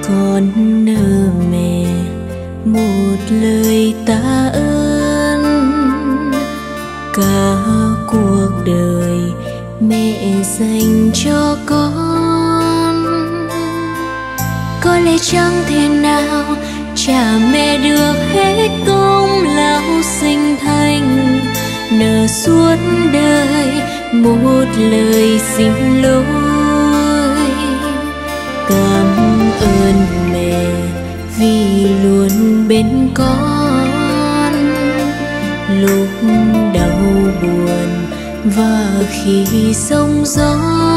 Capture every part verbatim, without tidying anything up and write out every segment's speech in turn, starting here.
Con nợ mẹ một lời tạ ơn, cả cuộc đời mẹ dành cho con. Có lẽ chẳng thể nào trả mẹ được hết công lao sinh thành, nợ suốt đời một lời xin lỗi. Cảm ơn mẹ vì luôn bên con lúc đau buồn và khi sóng gió.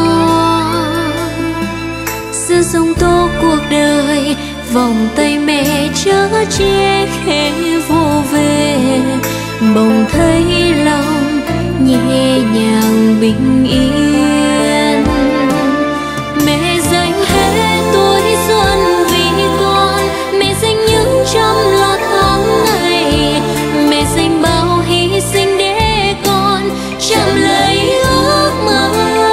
Giữa giông tố cuộc đời, vòng tay mẹ chở che khẽ vô về, bỗng thấy lòng nhẹ nhàng bình yên. Mẹ dành hết tuổi xuân vì con, mẹ dành những trăm lót tháng ngày, mẹ dành bao hy sinh để con chạm lấy ước mơ.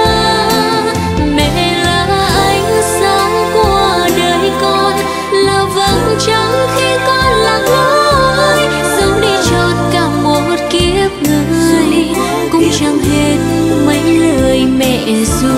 Mẹ là ánh sáng của đời con, là vầng trăng khi con lạc lối, sống đi chọn cả một kiếp người, cũng chẳng hết mấy lời mẹ ru.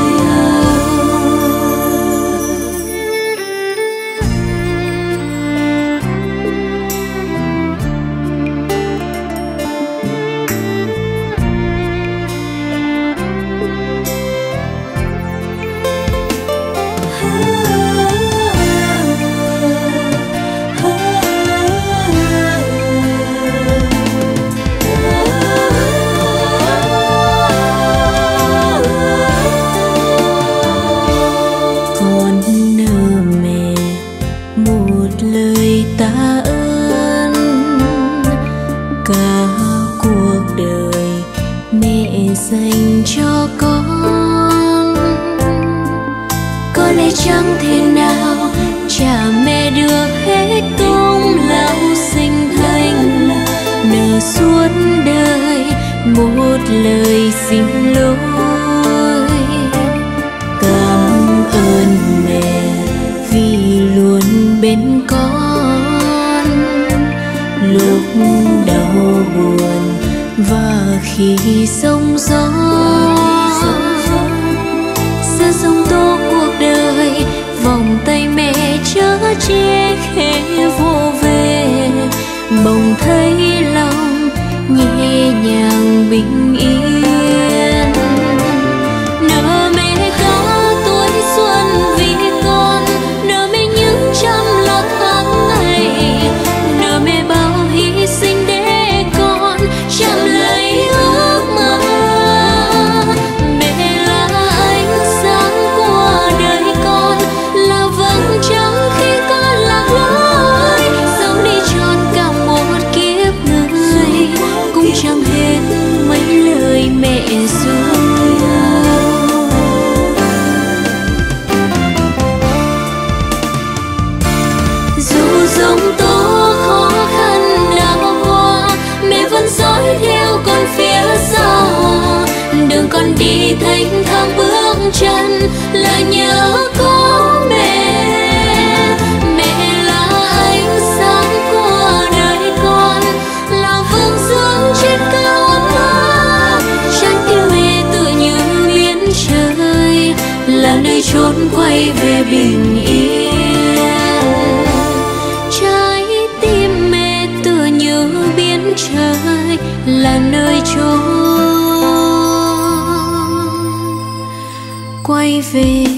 Lời tạ ơn, cả cuộc đời mẹ dành cho con. Có lẽ chẳng thể nào trả mẹ được hết công lao sinh thành, nợ suốt đời một lời xin lỗi. Cảm ơn mẹ vì luôn bên con lúc đau buồn và khi sóng gió. Giữa giông tố cuộc đời, vòng tay mẹ chở che khẽ vô về, bỗng thấy lòng nhẹ nhàng bình yên. Nợ mẹ cả tuổi xuân vì con, nợ mẹ những trăm lót tháng ngày, nợ mẹ bao hy sinh để con chạm lấy ước mơ. Mẹ là ánh sáng của đời con, là vầng trăng khi con lạc lối, sống đi trọn cả một kiếp người, cũng chẳng hết mấy lời mẹ ru. Dù giông tố khó khăn nào qua, mẹ vẫn dõi theo con phía sau. Đường con đi thênh thang bước chân là nhớ có mẹ. Mẹ là ánh sáng của đời con, là vương dương trên cao ngất. Trái tim mẹ tự như biển trời, là nơi chốn quay về bình yên. Trái tim mẹ tựa như biển trời, là nơi chốn quay về